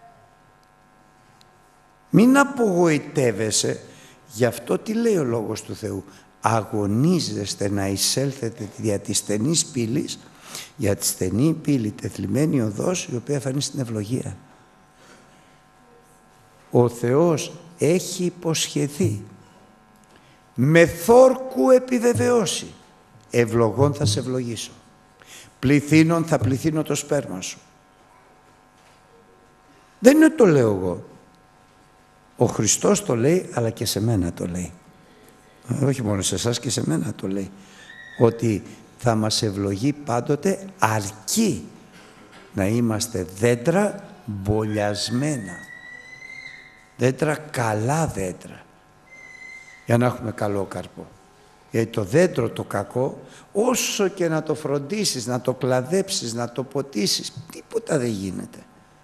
S1: Μην απογοητεύεσαι. Γι' αυτό τι λέει ο Λόγος του Θεού? Αγωνίζεστε να εισέλθετε δια της στενής πύλης, για τη στενή πύλη τεθλιμμένη οδός, η οποία φανεί στην ευλογία. Ο Θεός έχει υποσχεθεί, με θόρκου επιβεβαιώσει, ευλογών θα σε ευλογήσω, πληθύνων θα πληθύνω το σπέρμα σου. Δεν είναι το λέω εγώ. Ο Χριστός το λέει, αλλά και σε μένα το λέει. Όχι μόνο σε εσάς, και σε μένα το λέει. Ότι θα μας ευλογεί πάντοτε, αρκεί να είμαστε δέντρα μπολιασμένα. Δέντρα, καλά δέντρα. Για να έχουμε καλό καρπό. Γιατί το δέντρο το κακό, όσο και να το φροντίσεις, να το κλαδέψεις, να το ποτίσεις, τίποτα δεν γίνεται.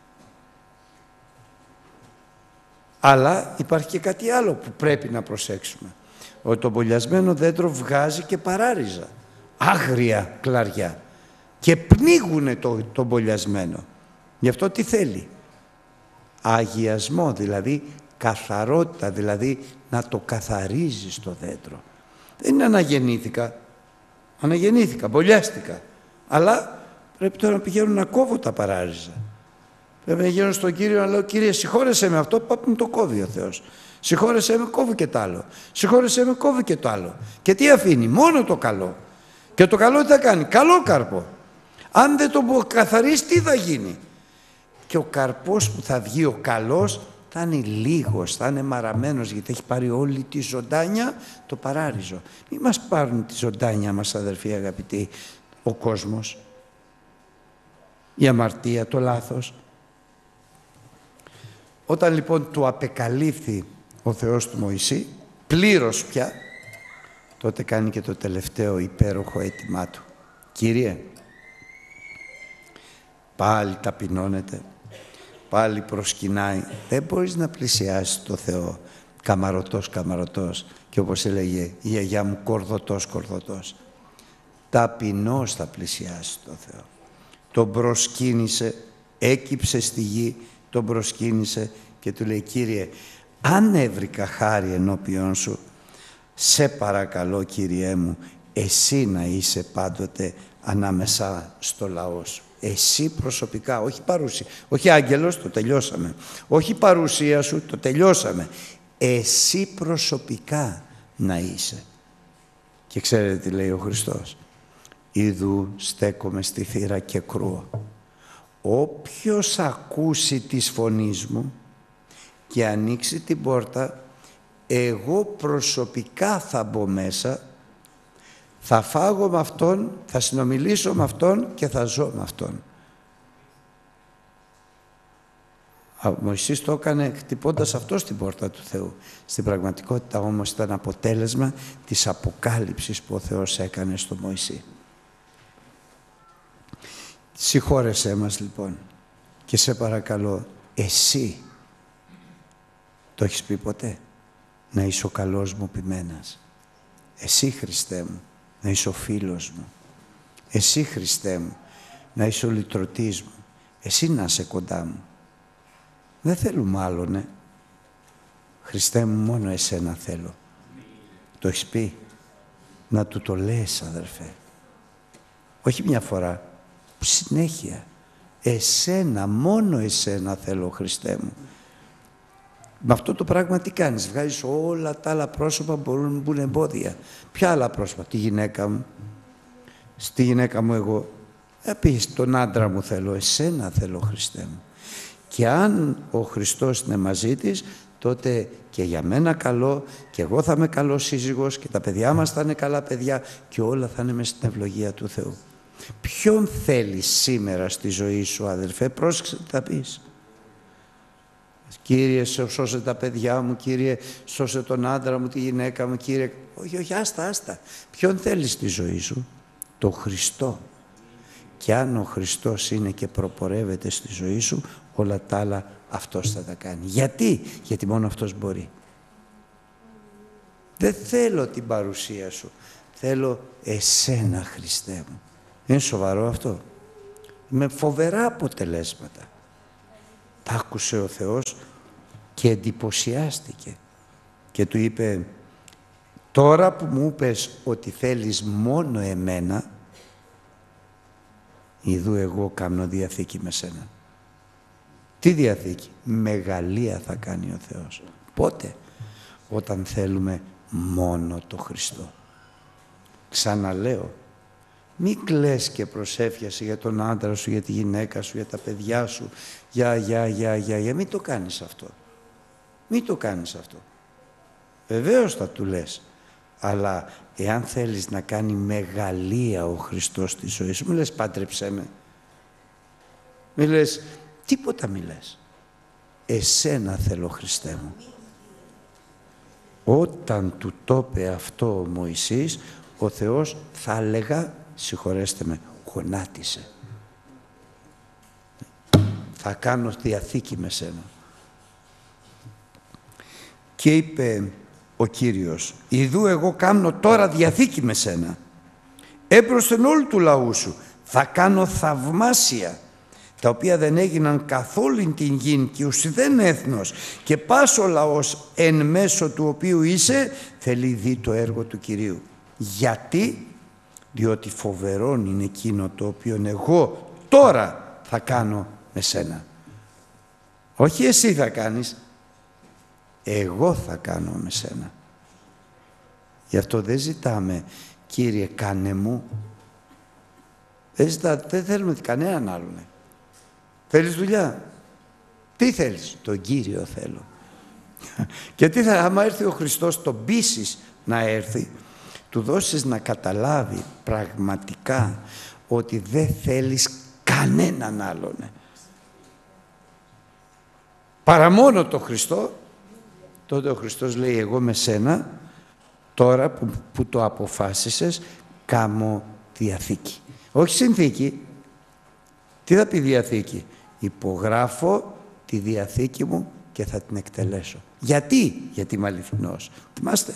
S1: Αλλά υπάρχει και κάτι άλλο που πρέπει να προσέξουμε. Ότι το μπολιασμένο δέντρο βγάζει και παράριζα. Άγρια κλαριά. Και πνίγουνε το, το μπολιασμένο. Γι' αυτό τι θέλει? Αγιασμό, δηλαδή καθαρότητα, δηλαδή να το καθαρίζεις το δέντρο. Δεν είναι αναγεννήθηκα. Αναγεννήθηκα, μπολιάστηκα. Αλλά πρέπει τώρα να πηγαίνω να κόβω τα παράριζα. Πρέπει να γίνω στον Κύριο να λέω, Κύριε, συγχώρεσέ με αυτό, που μου το κόβει ο Θεός. Συγχώρεσέ με, κόβει και το άλλο. Συγχώρεσέ με, κόβει και το άλλο. Και τι αφήνει? Μόνο το καλό. Και το καλό τι θα κάνει? Καλό καρπό. Αν δεν το καθαρίσει, τι θα γίνει? Και ο καρπός που θα βγει ο καλός θα είναι λίγος, θα είναι μαραμένος, γιατί έχει πάρει όλη τη ζωντάνια το παράριζο. Μην μας πάρουν τη ζωντάνια μας, αδερφοί αγαπητοί, ο κόσμος, η αμαρτία, το λάθος. Όταν λοιπόν του απεκαλύφθη ο Θεός του Μωυσή, πλήρως πια, τότε κάνει και το τελευταίο υπέροχο αίτημά του. Κύριε, πάλι ταπεινώνεται, πάλι προσκυνάει. Δεν μπορείς να πλησιάσεις το Θεό καμαρωτός, καμαρωτός, και όπως έλεγε η γιαγιά μου, κορδωτός, κορδωτός. Ταπεινός θα πλησιάσεις το Θεό. Τον προσκύνησε, έκυψε στη γη, τον προσκύνησε και του λέει, Κύριε, αν έβρικα χάρη ενώπιον σου, σε παρακαλώ, Κύριέ μου, εσύ να είσαι πάντοτε ανάμεσα στο λαό σου. Εσύ προσωπικά, όχι παρουσία. Όχι άγγελος, το τελειώσαμε. Όχι παρουσία σου, το τελειώσαμε. Εσύ προσωπικά να είσαι. Και ξέρετε τι λέει ο Χριστός. Ιδού στέκομαι στη θύρα και κρούω. Όποιος ακούσει της φωνής μου και ανοίξει την πόρτα, εγώ προσωπικά θα μπω μέσα, θα φάγω με αυτόν, θα συνομιλήσω με αυτόν και θα ζω με αυτόν. Ο Μωυσής το έκανε χτυπώντας αυτό στην πόρτα του Θεού. Στην πραγματικότητα όμως ήταν αποτέλεσμα της αποκάλυψης που ο Θεός έκανε στο Μωυσή. Συγχώρεσέ μας λοιπόν και σε παρακαλώ, εσύ το έχεις πει ποτέ? Να είσαι ο καλός μου ποιμένας. Εσύ Χριστέ μου να είσαι ο φίλος μου. Εσύ Χριστέ μου να είσαι ο λυτρωτής μου. Εσύ να είσαι κοντά μου. Δεν θέλουμε άλλον, ε. Χριστέ μου, μόνο εσένα θέλω. Το έχεις πει? Να του το λες, αδερφέ. Όχι μια φορά, συνέχεια. Εσένα, μόνο εσένα θέλω, Χριστέ μου. Με αυτό το πράγμα τι κάνεις? Βγάζεις όλα τα άλλα πρόσωπα που μπορούν να μπουν εμπόδια. Ποια άλλα πρόσωπα? Τη γυναίκα μου. Στη γυναίκα μου εγώ. Ε, πεις, τον άντρα μου θέλω. Εσένα θέλω, Χριστέ μου. Και αν ο Χριστός είναι μαζί της, τότε και για μένα καλό, και εγώ θα είμαι καλός σύζυγος, και τα παιδιά μας θα είναι καλά παιδιά, και όλα θα είναι μέσα στην ευλογία του Θεού. Ποιον θέλεις σήμερα στη ζωή σου, αδελφέ? Πρόσεξε τι θα πεις. Κύριε, σώσε τα παιδιά μου, Κύριε, σώσε τον άντρα μου, τη γυναίκα μου, Κύριε. Όχι, όχι, άστα, άστα. Ποιον θέλεις στη ζωή σου? Το Χριστό. Και αν ο Χριστός είναι και προπορεύεται στη ζωή σου, όλα τα άλλα αυτός θα τα κάνει. Γιατί? Γιατί μόνο αυτός μπορεί. Δεν θέλω την παρουσία σου. Θέλω εσένα, Χριστέ μου. Είναι σοβαρό αυτό? Με φοβερά αποτελέσματα. Τα άκουσε ο Θεός και εντυπωσιάστηκε. Και του είπε, τώρα που μου είπες ότι θέλεις μόνο εμένα, ιδού εγώ κάνω διαθήκη με σένα. Τι διαθήκη? Μεγαλεία θα κάνει ο Θεός. Πότε? Όταν θέλουμε μόνο το Χριστό. Ξαναλέω, μην κλαις και προσεύχεσαι για τον άντρα σου, για τη γυναίκα σου, για τα παιδιά σου, για, για, για, για, για. Μην το κάνεις αυτό. Μην το κάνεις αυτό. Βεβαίως θα του λες. Αλλά εάν θέλεις να κάνει μεγαλεία ο Χριστός στη ζωή σου, μη λες πάντρεψέ με. Μη λες, τίποτα μη λες. Εσένα θέλω, Χριστέ μου. Όταν του το είπε αυτό ο Μωυσής, ο Θεός θα έλεγα, συγχωρέστε με, γονάτισε. Θα κάνω διαθήκη με σένα. Και είπε ο Κύριος, ιδού εγώ κάνω τώρα διαθήκη με σένα. Έμπροσθεν όλου του λαού σου θα κάνω θαυμάσια, τα οποία δεν έγιναν καθόλου την γην και ουσιδέν έθνος, και πας ο λαός εν μέσω του οποίου είσαι θέλει δει το έργο του Κυρίου. Γιατί? Διότι φοβερόν είναι εκείνο το οποίο εγώ τώρα θα κάνω με σένα. Όχι εσύ θα κάνεις, εγώ θα κάνω με σένα. Γι' αυτό δεν ζητάμε, Κύριε κάνε μου. Δεν, ζητά, δεν θέλουμε κανέναν άλλον. Θέλεις δουλειά? Τι θέλεις? Τον Κύριο θέλω. Και τι θα, άμα έρθει ο Χριστός, τον πείσεις να έρθει, του δώσεις να καταλάβει πραγματικά ότι δεν θέλεις κανέναν άλλον. Παρά μόνο το Χριστό, τότε ο Χριστός λέει, εγώ με σένα, τώρα που, που το αποφάσισες, κάμω διαθήκη. Όχι συνθήκη. Τι θα πει διαθήκη? Υπογράφω τη διαθήκη μου και θα την εκτελέσω. Γιατί? Γιατί είμαι αληθινός. Θυμάστε.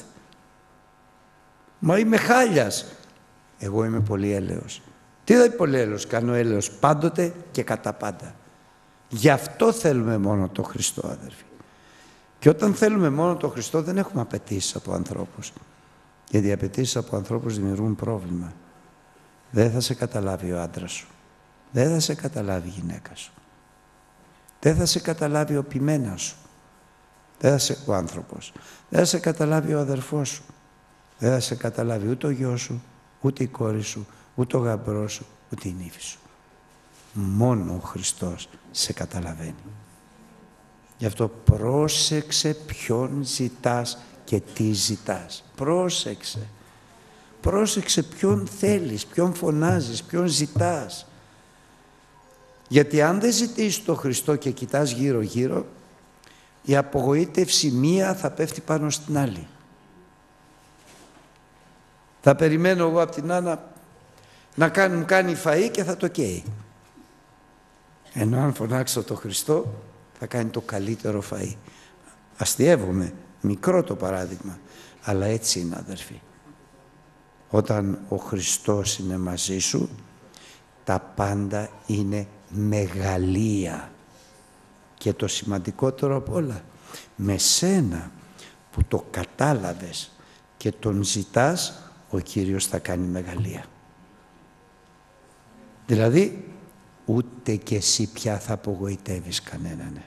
S1: Μα είμαι χάλιας. Εγώ είμαι πολύ έλεος. Τι θα πει πολύ έλεος? Κάνω έλεος πάντοτε και κατά πάντα. Γι' αυτό θέλουμε μόνο το Χριστό, αδερφοί. Και όταν θέλουμε μόνο το Χριστό δεν έχουμε απαιτήσεις από ανθρώπους. Γιατί οι απαιτήσεις από ανθρώπους δημιουργούν πρόβλημα. Δεν θα σε καταλάβει ο άντρας σου. δεν θα σε καταλάβει η γυναίκα σου. Δεν θα σε καταλάβει ο ποιμένας σου. Δεν θα σε, ο άνθρωπος. Δεν θα σε καταλάβει ο αδερφός σου. Δεν θα σε καταλάβει ούτε ο γιος σου, ούτε η κόρη σου, ούτε ο γαμπρός σου, ούτε η νύφη σου. Μόνο ο Χριστός σε καταλαβαίνει. Γι' αυτό πρόσεξε ποιον ζητάς και τι ζητάς. Πρόσεξε. Πρόσεξε ποιον θέλεις, ποιον φωνάζεις, ποιον ζητάς. Γιατί αν δεν ζητήσεις τον Χριστό και κοιτάς γύρω-γύρω, η απογοήτευση μία θα πέφτει πάνω στην άλλη. Θα περιμένω εγώ από την Άννα να κάνει, μου κάνει φαΐ και θα το καίει. Ενώ αν φωνάξω τον Χριστό, θα κάνει το καλύτερο φαΐ. Αστειεύομαι, μικρό το παράδειγμα, αλλά έτσι είναι, αδερφοί. Όταν ο Χριστός είναι μαζί σου, τα πάντα είναι μεγαλεία. Και το σημαντικότερο απ' όλα, με σένα που το κατάλαβες και τον ζητάς, ο Κύριος θα κάνει μεγαλεία. Δηλαδή, ούτε και εσύ πια θα απογοητεύεις κανέναν.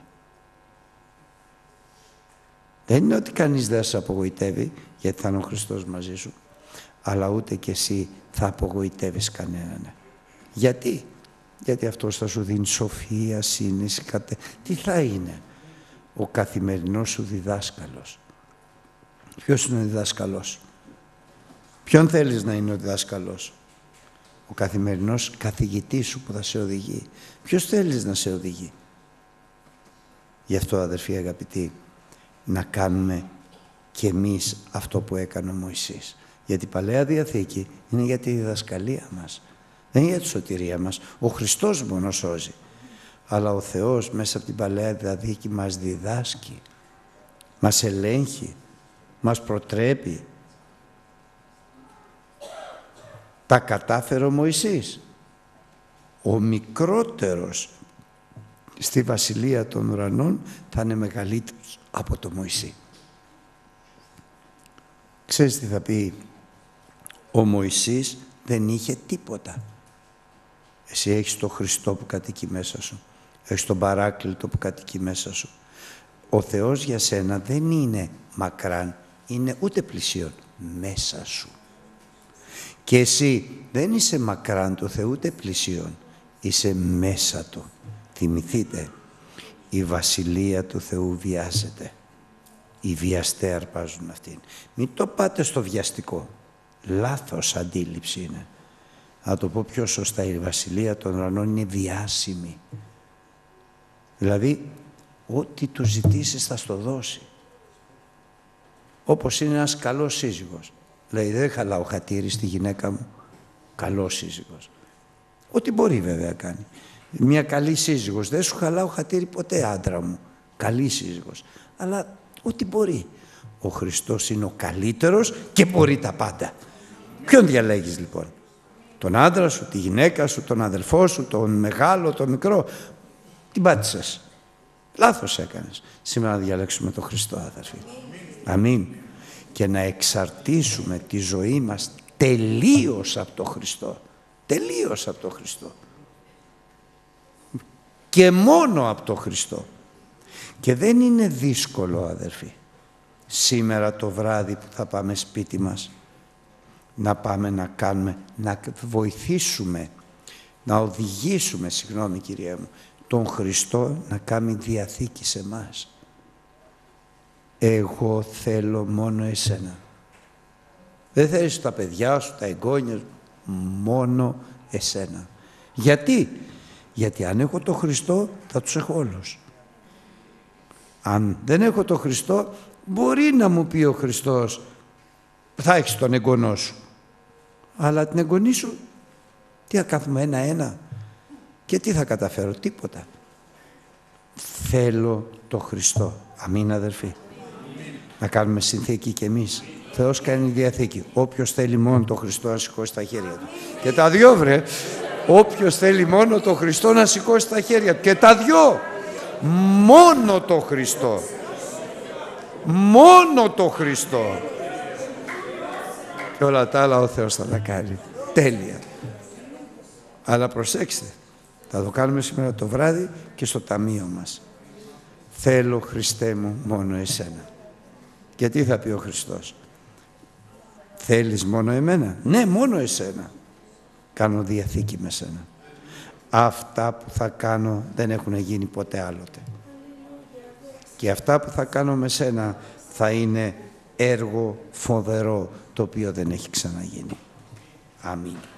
S1: Δεν είναι ότι κανείς δεν σε απογοητεύει, γιατί θα είναι ο Χριστός μαζί σου, αλλά ούτε και εσύ θα απογοητεύεις κανέναν. Γιατί? Γιατί αυτός θα σου δίνει σοφία, σύνεση, κατε... Τι θα είναι? Ο καθημερινός σου διδάσκαλος. Ποιος είναι ο διδάσκαλος? Ποιον θέλεις να είναι ο διδάσκαλος? Ο καθημερινός καθηγητής σου που θα σε οδηγεί. Ποιος θέλεις να σε οδηγεί? Γι' αυτό, αδερφοί αγαπητοί, να κάνουμε κι εμείς αυτό που έκανε ο Μωυσής. Γιατί η Παλαιά Διαθήκη είναι για τη διδασκαλία μας. Δεν είναι για τη σωτηρία μας. Ο Χριστός μόνο σώζει. Αλλά ο Θεός μέσα από την Παλαιά Διαθήκη μας διδάσκει, μας ελέγχει, μας προτρέπει. Τα κατάφερε ο Μωυσής. Ο μικρότερος στη Βασιλεία των Ουρανών θα είναι μεγαλύτερος από το Μωυσή. Ξέρεις τι θα πει? Ο Μωυσής δεν είχε τίποτα. Εσύ έχεις τον Χριστό που κατοικεί μέσα σου. Έχεις τον Παράκλητο που κατοικεί μέσα σου. Ο Θεός για σένα δεν είναι μακράν, είναι ούτε πλησίον, μέσα σου. Και εσύ δεν είσαι μακράν του Θεού ούτε πλησίον, είσαι μέσα του. Θυμηθείτε, η Βασιλεία του Θεού βιάζεται. Οι βιαστές αρπάζουν αυτήν. Μην το πάτε στο βιαστικό. Λάθος αντίληψη είναι. Να το πω πιο σωστά, η Βασιλεία των Ουρανών είναι βιάσιμη. Δηλαδή, ό,τι του ζητήσεις θα στο δώσει. Όπως είναι ένας καλός σύζυγος. Λέει, δεν χαλάω χατήρι στη γυναίκα μου. Καλός σύζυγος. Ό,τι μπορεί βέβαια κάνει. Μια καλή σύζυγος. Δεν σου χαλάω χατήρι ποτέ, άντρα μου. Καλή σύζυγος. Αλλά ό,τι μπορεί. Ο Χριστός είναι ο καλύτερος και μπορεί τα πάντα. Ποιον διαλέγεις λοιπόν? Τον άντρα σου, τη γυναίκα σου, τον αδελφό σου, τον μεγάλο, τον μικρό? Την πάτησες. Λάθος έκανες. Σήμερα να διαλέξουμε τον Χριστό, αδελφοί. Αμήν. Και να εξαρτήσουμε τη ζωή μας τελείως από τον Χριστό. Τελείως από τον Χριστό. Και μόνο από τον Χριστό. Και δεν είναι δύσκολο, αδερφοί, σήμερα το βράδυ που θα πάμε σπίτι μας, να πάμε να κάνουμε, να βοηθήσουμε, να οδηγήσουμε, συγγνώμη κυρία μου, τον Χριστό να κάνει διαθήκη σε μας. Εγώ θέλω μόνο εσένα. Δεν θέλεις τα παιδιά σου, τα εγγόνια, μόνο εσένα. Γιατί? Γιατί αν έχω τον Χριστό θα τους έχω όλους. Αν δεν έχω τον Χριστό, μπορεί να μου πει ο Χριστός, θα έχεις τον εγγονό σου. Αλλά την εγγονή σου, τι θα κάθουμε ένα-ένα και τι θα καταφέρω? Τίποτα. Θέλω τον Χριστό. Αμήν, αδερφοί. Αμήν. Να κάνουμε συνθήκη κι εμείς. Θεός κάνει διαθήκη. Όποιος θέλει μόνο τον Χριστό να σηκώσει τα χέρια του. Και τα δυο, βρε. Όποιος θέλει μόνο τον Χριστό να σηκώσει τα χέρια του. Και τα δυο. Μόνο το Χριστό. Μόνο το Χριστό. Και όλα τα άλλα ο Θεός θα τα κάνει. Τέλεια. Αλλά προσέξτε. Θα το κάνουμε σήμερα το βράδυ και στο ταμείο μας. Θέλω, Χριστέ μου, μόνο εσένα. Και τι θα πει ο Χριστός? Θέλεις μόνο εμένα? Ναι, μόνο εσένα. Κάνω διαθήκη με σένα. Αυτά που θα κάνω δεν έχουν γίνει ποτέ άλλοτε. Και αυτά που θα κάνω με σένα θα είναι έργο φοβερό, το οποίο δεν έχει ξαναγίνει. Αμήν.